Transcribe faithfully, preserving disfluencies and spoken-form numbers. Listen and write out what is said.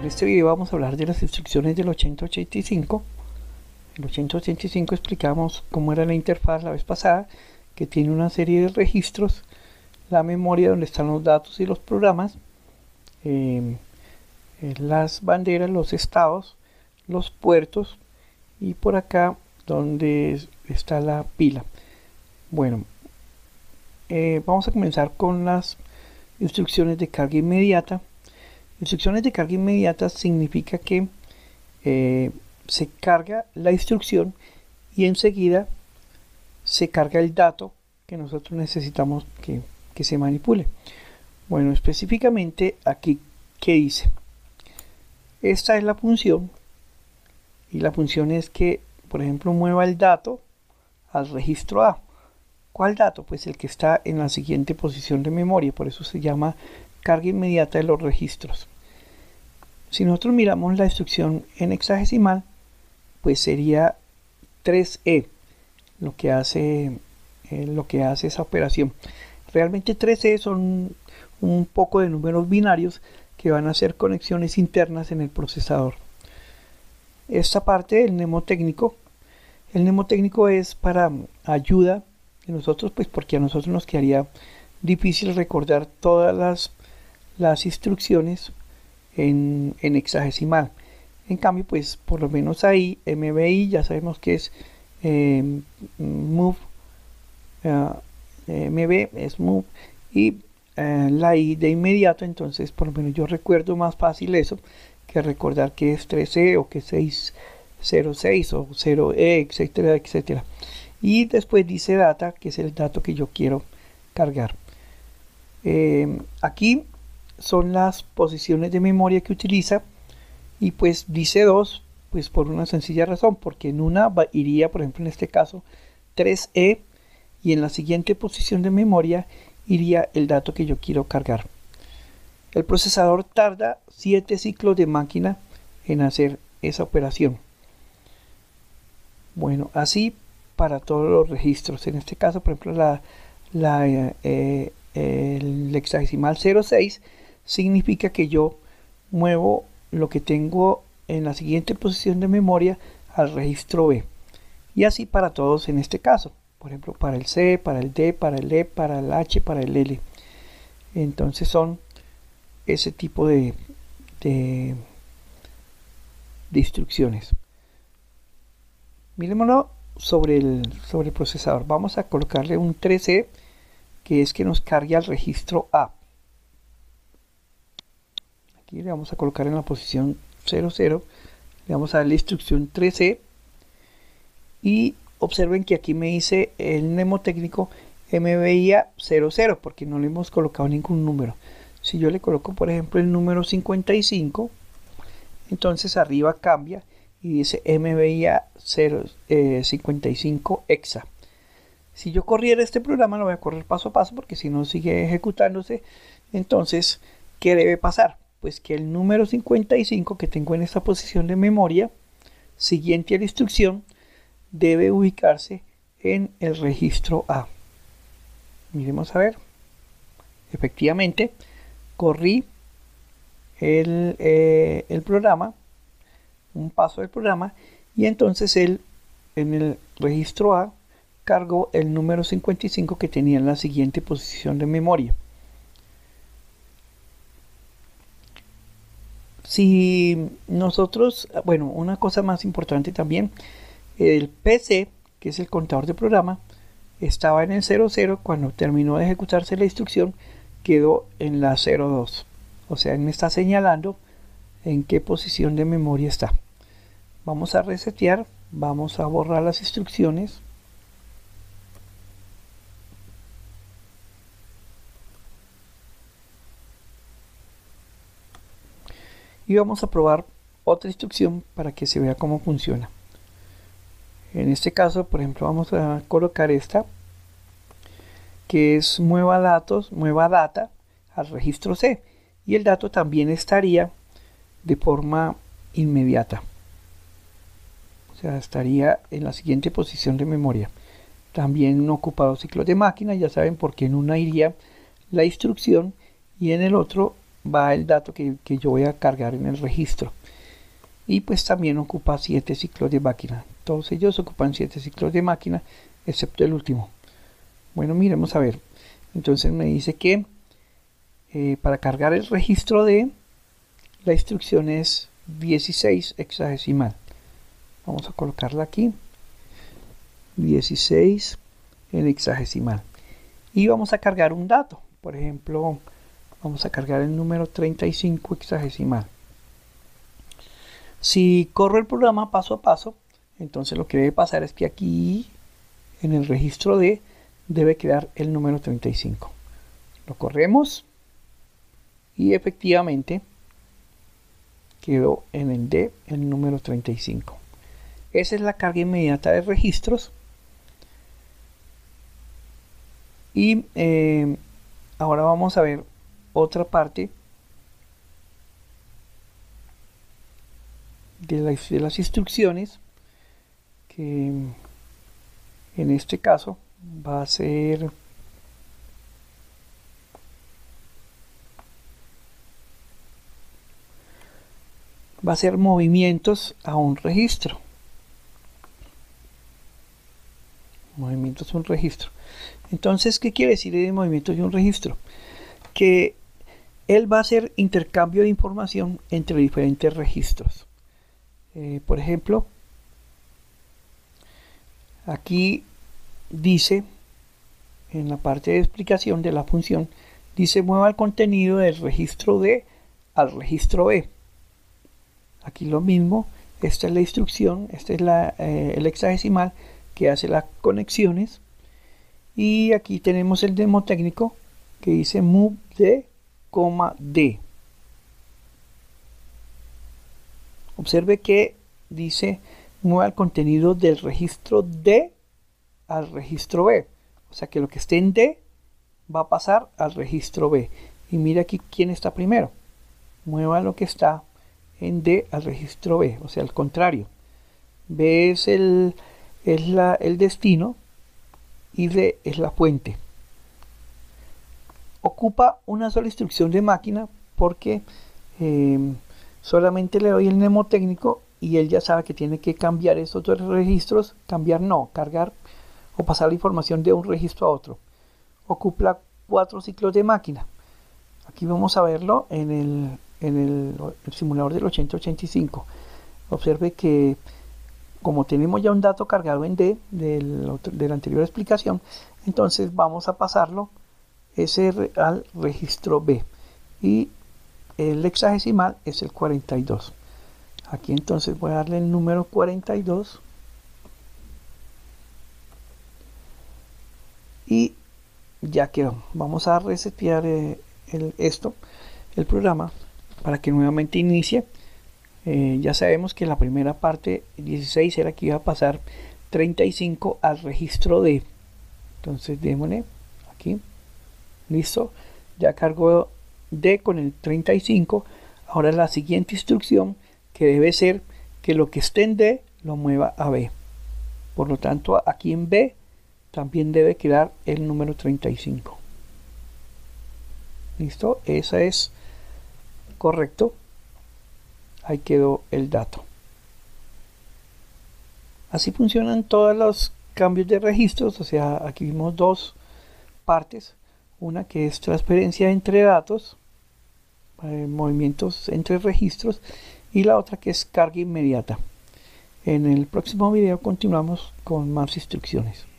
este video vamos a hablar de las instrucciones del ochenta ochenta y cinco. En el ochenta ochenta y cinco explicamos cómo era la interfaz la vez pasada, que tiene una serie de registros, la memoria donde están los datos y los programas, eh, las banderas, los estados, los puertos y por acá donde está la pila. Bueno, eh, vamos a comenzar con las instrucciones de carga inmediata. Instrucciones de carga inmediata significa que eh, se carga la instrucción y enseguida se carga el dato que nosotros necesitamos que, que se manipule. Bueno, específicamente aquí, ¿qué dice? Esta es la función y la función es que, por ejemplo, mueva el dato al registro A. ¿Cuál dato? Pues el que está en la siguiente posición de memoria, por eso se llama carga inmediata de los registros. Si nosotros miramos la instrucción en hexadecimal, pues sería tres E lo que hace, eh, lo que hace esa operación. Realmente tres E son un poco de números binarios que van a hacer conexiones internas en el procesador. Esta parte del mnemotécnico, el mnemotécnico es para ayuda de nosotros, pues porque a nosotros nos quedaría difícil recordar todas las, las instrucciones en, en hexadecimal. En cambio, pues por lo menos ahí M V I ya sabemos que es eh, move, uh, M V es move y uh, la I de inmediato, entonces por lo menos yo recuerdo más fácil eso que recordar que es tres E o que es seis cero seis o cero E, etcétera, etcétera. Y después dice data, que es el dato que yo quiero cargar. Eh, aquí son las posiciones de memoria que utiliza y pues dice dos, pues por una sencilla razón, porque en una va, iría, por ejemplo en este caso, tres E y en la siguiente posición de memoria iría el dato que yo quiero cargar. El procesador tarda siete ciclos de máquina en hacer esa operación. Bueno, así para todos los registros. En este caso, por ejemplo, la, la, eh, el hexadecimal cero seis significa que yo muevo lo que tengo en la siguiente posición de memoria al registro B. Y así para todos en este caso. Por ejemplo, para el C, para el D, para el E, para el H, para el L. Entonces son ese tipo de, de, de instrucciones. Miremoslo sobre el, sobre el procesador. Vamos a colocarle un tres E, que es que nos cargue al registro A. Aquí le vamos a colocar en la posición cero cero, le vamos a dar la instrucción tres E y observen que aquí me dice el mnemotécnico M V I A cero cero porque no le hemos colocado ningún número. Si yo le coloco por ejemplo el número cincuenta y cinco, entonces arriba cambia y dice M V I A cincuenta y cinco hexa. Si yo corriera este programa, lo voy a correr paso a paso porque si no sigue ejecutándose. Entonces, ¿qué debe pasar? Pues que el número cincuenta y cinco que tengo en esta posición de memoria siguiente a la instrucción debe ubicarse en el registro A. Miremos a ver. Efectivamente, corrí el, eh, el programa, un paso del programa, y entonces él en el registro A cargó el número cincuenta y cinco que tenía en la siguiente posición de memoria. Si nosotros, bueno, una cosa más importante también, el P C, que es el contador de programa, estaba en el cero cero, cuando terminó de ejecutarse la instrucción, quedó en la cero dos. O sea, él me está señalando en qué posición de memoria está. Vamos a resetear, vamos a borrar las instrucciones. Y vamos a probar otra instrucción para que se vea cómo funciona. En este caso, por ejemplo, vamos a colocar esta, que es mueva datos, mueva data al registro C. Y el dato también estaría de forma inmediata. O sea, estaría en la siguiente posición de memoria. También no ocupado ciclos de máquina, ya saben, porque en una iría la instrucción y en el otro va el dato que, que yo voy a cargar en el registro. Y pues también ocupa siete ciclos de máquina. Todos ellos ocupan siete ciclos de máquina, excepto el último. Bueno, miremos a ver. Entonces me dice que eh, para cargar el registro D, la instrucción es dieciséis hexadecimal. Vamos a colocarla aquí. dieciséis en hexadecimal. Y vamos a cargar un dato. Por ejemplo, vamos a cargar el número treinta y cinco hexadecimal. Si corro el programa paso a paso, entonces lo que debe pasar es que aquí en el registro D debe quedar el número treinta y cinco. Lo corremos y efectivamente quedó en el D el número treinta y cinco. Esa es la carga inmediata de registros. Y eh, ahora vamos a ver otra parte de, la, de las instrucciones, que en este caso va a ser va a ser movimientos a un registro. Movimientos a un registro. Entonces, ¿qué quiere decir de movimientos de un registro? Que él va a hacer intercambio de información entre diferentes registros. Eh, por ejemplo, aquí dice, en la parte de explicación de la función, dice mueva el contenido del registro D al registro B. Aquí lo mismo, esta es la instrucción, este es la, eh, el hexadecimal que hace las conexiones. Y aquí tenemos el demo técnico que dice move D, D. Observe que dice mueva el contenido del registro D al registro B. O sea que lo que esté en D va a pasar al registro B. Y mira aquí quién está primero. Mueva lo que está en D al registro B. O sea, al contrario. B es el, es la, el destino y D es la fuente. Ocupa una sola instrucción de máquina porque eh, solamente le doy el mnemotécnico y él ya sabe que tiene que cambiar esos dos registros. Cambiar no, cargar o pasar la información de un registro a otro. Ocupa cuatro ciclos de máquina. Aquí vamos a verlo en el, en el, el simulador del ochenta ochenta y cinco. Observe que como tenemos ya un dato cargado en D del, de la anterior explicación, entonces vamos a pasarlo ese al registro B y el hexadecimal es el cuarenta y dos. Aquí entonces voy a darle el número cuarenta y dos y ya quedó. Vamos a resetear eh, el, esto, el programa, para que nuevamente inicie. Eh, ya sabemos que la primera parte dieciséis era que iba a pasar treinta y cinco al registro D. Entonces démosle aquí. Listo. Ya cargó D con el treinta y cinco. Ahora la siguiente instrucción, que debe ser que lo que esté en D lo mueva a B. Por lo tanto, aquí en B también debe quedar el número treinta y cinco. Listo. Esa es correcto. Ahí quedó el dato. Así funcionan todos los cambios de registros. O sea, aquí vimos dos partes. Una que es transferencia entre datos, eh, movimientos entre registros, y la otra que es carga inmediata. En el próximo video continuamos con más instrucciones.